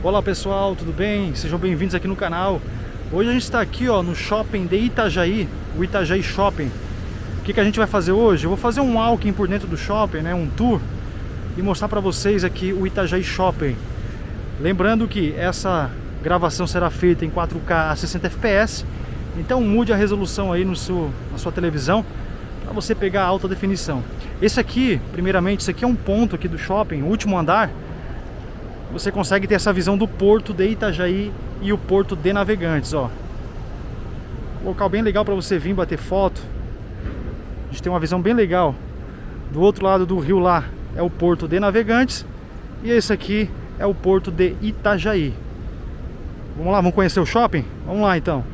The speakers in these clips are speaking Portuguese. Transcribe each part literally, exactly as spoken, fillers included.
Olá pessoal, tudo bem? Sejam bem-vindos aqui no canal. Hoje a gente está aqui ó, no shopping de Itajaí, o Itajaí Shopping. O que, que a gente vai fazer hoje? Eu vou fazer um walking por dentro do shopping, né, um tour, e mostrar para vocês aqui o Itajaí Shopping. Lembrando que essa gravação será feita em quatro K a sessenta F P S, então mude a resolução aí no seu, na sua televisão para você pegar a alta definição. Esse aqui, primeiramente, esse aqui é um ponto aqui do shopping, o último andar. Você consegue ter essa visão do porto de Itajaí e o porto de Navegantes, ó. Local bem legal para você vir bater foto. A gente tem uma visão bem legal. Do outro lado do rio lá é o porto de Navegantes e esse aqui é o porto de Itajaí. Vamos lá, vamos conhecer o shopping? Vamos lá então.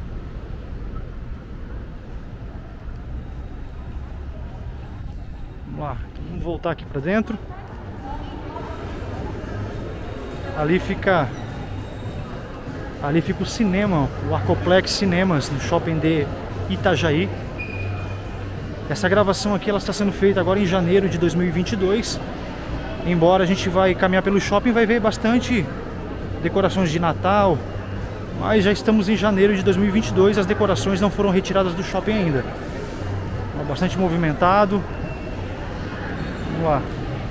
Vamos lá, então, vamos voltar aqui para dentro. Ali fica Ali fica o cinema, o Arcoplex Cinemas, no shopping de Itajaí. Essa gravação aqui ela está sendo feita agora em janeiro de dois mil e vinte e dois. Embora a gente vai caminhar pelo shopping, vai ver bastante decorações de Natal, mas já estamos em janeiro de dois mil e vinte e dois, as decorações não foram retiradas do shopping ainda. Bastante movimentado. Vamos lá.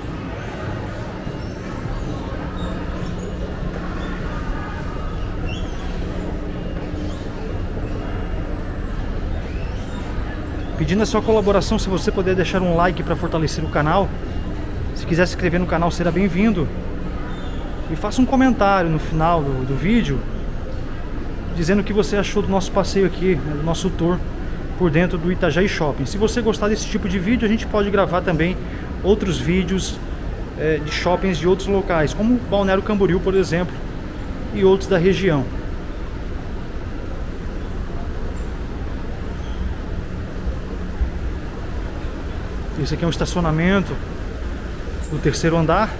Pedindo a sua colaboração, se você puder deixar um like para fortalecer o canal. Se quiser se inscrever no canal, será bem-vindo. E faça um comentário no final do, do vídeo dizendo o que você achou do nosso passeio aqui, do nosso tour por dentro do Itajaí Shopping. Se você gostar desse tipo de vídeo, a gente pode gravar também outros vídeos é, de shoppings de outros locais, como Balneário Camboriú, por exemplo, e outros da região. Esse aqui é um estacionamento do terceiro andar.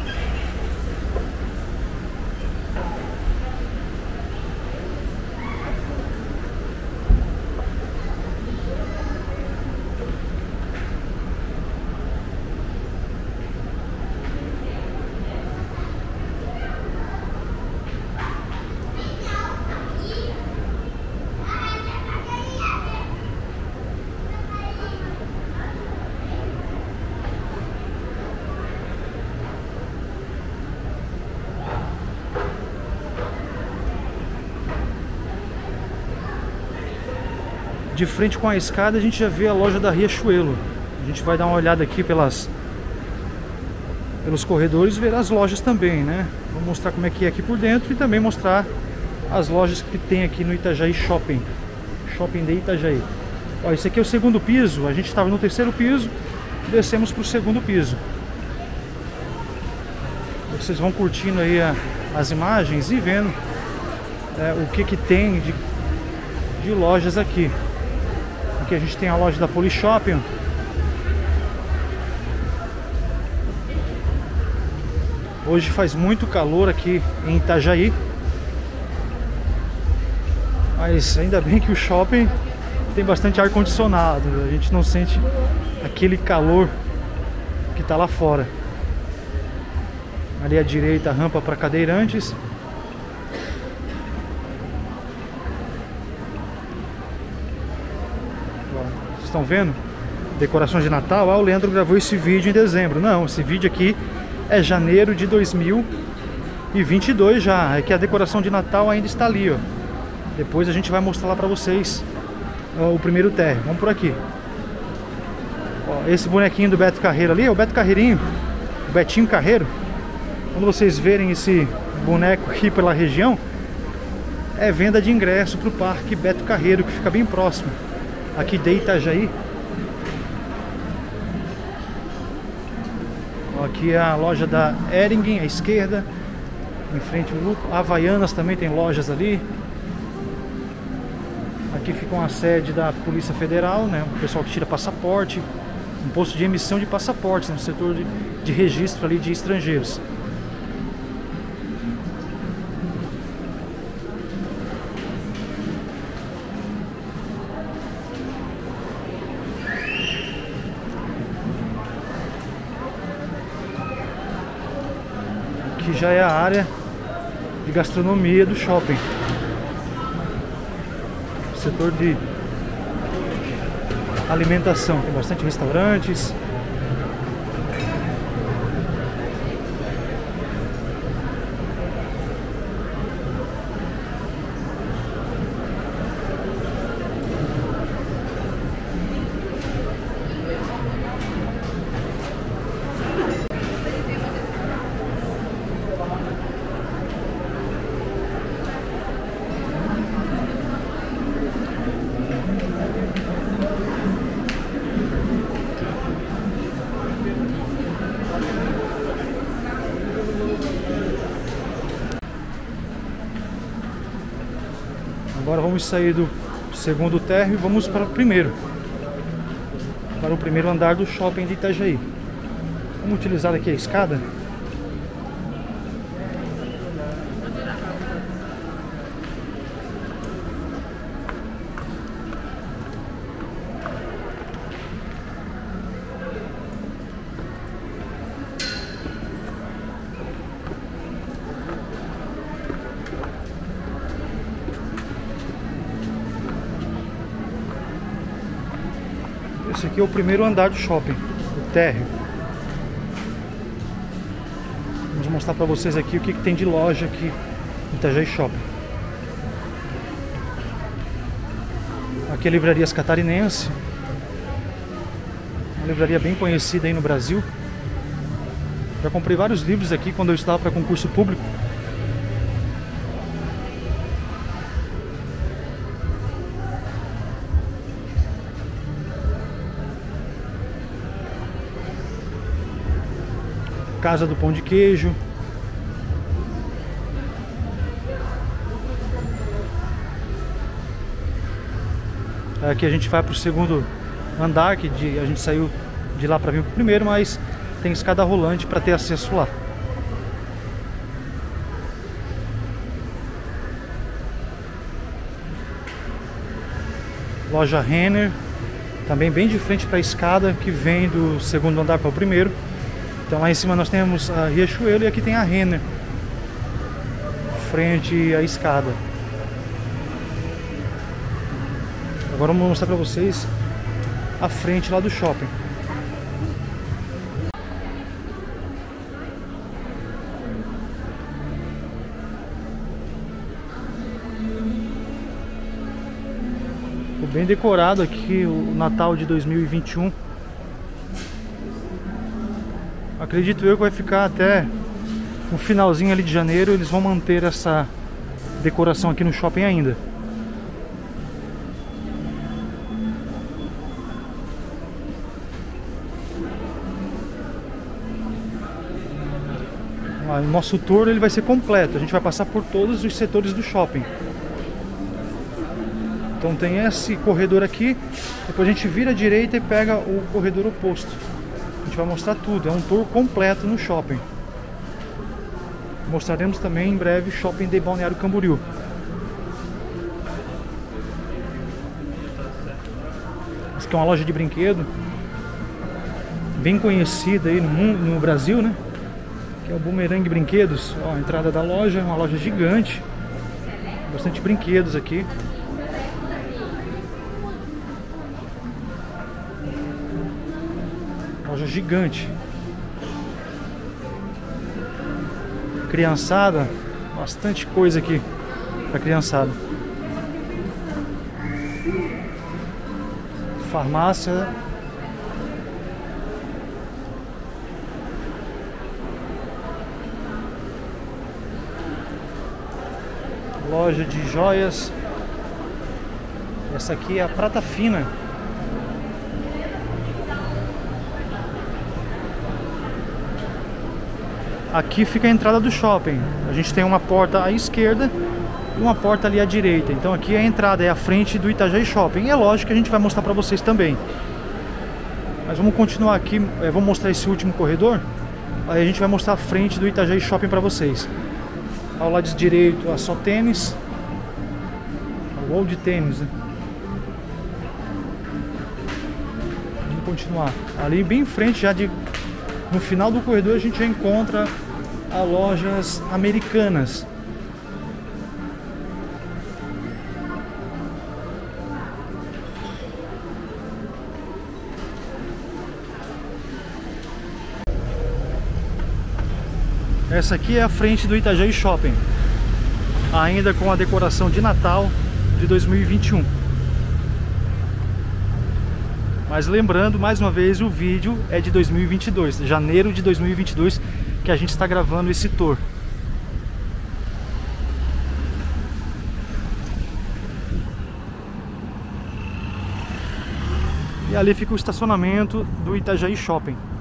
De frente com a escada a gente já vê a loja da Riachuelo. A gente vai dar uma olhada aqui pelas, pelos corredores e ver as lojas também, né? Vou mostrar como é que é aqui por dentro e também mostrar as lojas que tem aqui no Itajaí Shopping. Shopping de Itajaí. Ó, esse aqui é o segundo piso, a gente estava no terceiro piso, descemos para o segundo piso. Vocês vão curtindo aí a, as imagens e vendo é, o que que tem de, de lojas aqui. Aqui a gente tem a loja da Polishop. Hoje faz muito calor aqui em Itajaí, mas ainda bem que o shopping tem bastante ar-condicionado. A gente não sente aquele calor que está lá fora. Ali à direita a rampa para cadeirantes. Estão vendo? Decorações de Natal. Ah, o Leandro gravou esse vídeo em dezembro. Não, esse vídeo aqui é janeiro de dois mil e vinte e dois já. É que a decoração de Natal ainda está ali, ó. Depois a gente vai mostrar lá pra vocês ó, o primeiro térreo. Vamos por aqui. Ó, esse bonequinho do Beto Carreiro ali é o Beto Carreirinho, o Betinho Carreiro. Quando vocês verem esse boneco aqui pela região, é venda de ingresso pro Parque Beto Carreiro, que fica bem próximo aqui de Itajaí. Ó, aqui é a loja da Hering à esquerda, em frente ao Lucro. Havaianas também tem lojas ali. Aqui fica uma sede da Polícia Federal, né? O pessoal que tira passaporte, um posto de emissão de passaportes, né? No setor de, de registro ali de estrangeiros. Aqui já é a área de gastronomia do shopping. Setor de alimentação, tem bastante restaurantes. Agora vamos sair do segundo térreo e vamos para o primeiro. Para o primeiro andar do shopping de Itajaí. Vamos utilizar aqui a escada. Esse aqui é o primeiro andar do shopping, o térreo. Vamos mostrar para vocês aqui o que, que tem de loja aqui no Itajaí Shopping. Aqui é a Livrarias Catarinense, uma livraria bem conhecida aí no Brasil. Já comprei vários livros aqui quando eu estava para concurso público. Casa do Pão de Queijo. Aqui a gente vai para o segundo andar, que de, a gente saiu de lá para vir para o primeiro, mas tem escada rolante para ter acesso lá. Loja Renner, também bem de frente para a escada que vem do segundo andar para o primeiro. Então lá em cima nós temos a Riachuelo e aqui tem a Renner, frente à escada. Agora vamos mostrar para vocês a frente lá do shopping. Ficou bem decorado aqui o Natal de dois mil e vinte e um. Acredito eu que vai ficar até o finalzinho ali de janeiro. Eles vão manter essa decoração aqui no shopping ainda. O nosso tour ele vai ser completo. A gente vai passar por todos os setores do shopping. Então tem esse corredor aqui. Depois a gente vira à direita e pega o corredor oposto. A gente vai mostrar tudo, é um tour completo no shopping. Mostraremos também em breve o shopping de Balneário Camboriú. Essa aqui é uma loja de brinquedo bem conhecida aí no mundo, no Brasil, né? Que é o Boomerang Brinquedos. Ó, a entrada da loja é uma loja gigante, bastante brinquedos aqui. Loja gigante. Criançada, bastante coisa aqui para criançada. Farmácia. Loja de joias. Essa aqui é a Prata Fina. Aqui fica a entrada do shopping. A gente tem uma porta à esquerda e uma porta ali à direita. Então aqui a entrada é a frente do Itajaí Shopping. E é lógico que a gente vai mostrar para vocês também. Mas vamos continuar aqui. É, vamos mostrar esse último corredor. Aí a gente vai mostrar a frente do Itajaí Shopping para vocês. Ao lado direito a Só Tênis. O World Tênis, né? Vamos continuar. Ali bem em frente, já de... no final do corredor, a gente já encontra as lojas Americanas. Essa aqui é a frente do Itajaí Shopping, ainda com a decoração de Natal de dois mil e vinte e um. Mas lembrando, mais uma vez, o vídeo é de dois mil e vinte e dois, janeiro de dois mil e vinte e dois, que a gente está gravando esse tour. E ali fica o estacionamento do Itajaí Shopping.